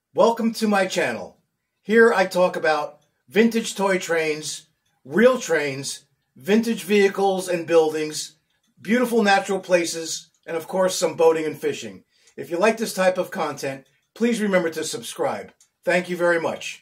Welcome to my channel. Here I talk about vintage toy trains, real trains, vintage vehicles and buildings, beautiful natural places, and of course some boating and fishing. If you like this type of content, please remember to subscribe. Thank you very much.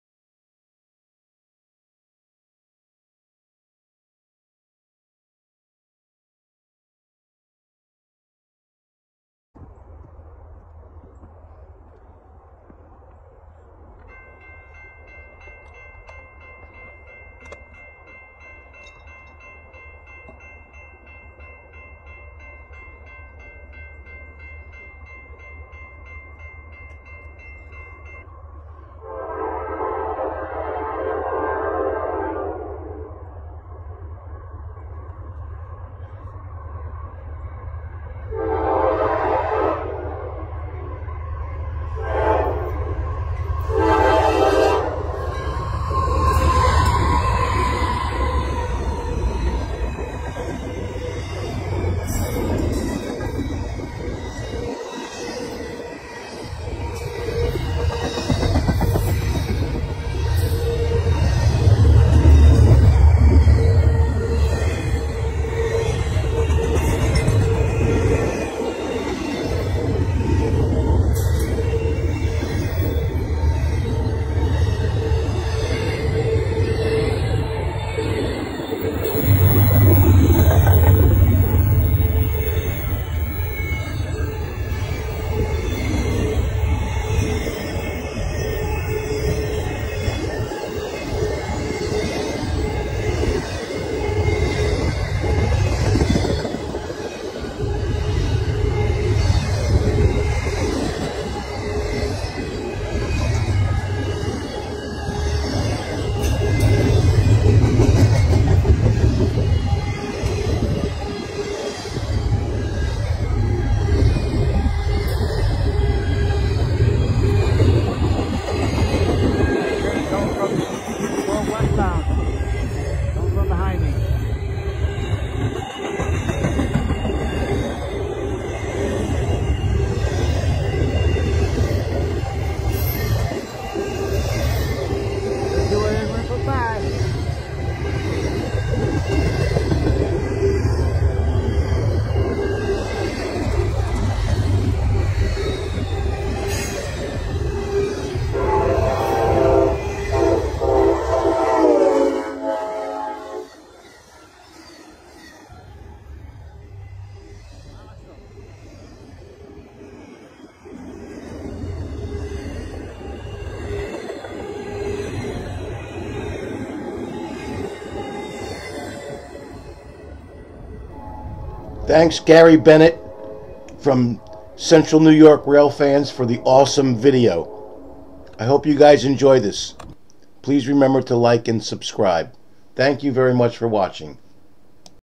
Thanks Gary Bennett from Central New York Rail Fans for the awesome video. I hope you guys enjoy this. Please remember to like and subscribe. Thank you very much for watching.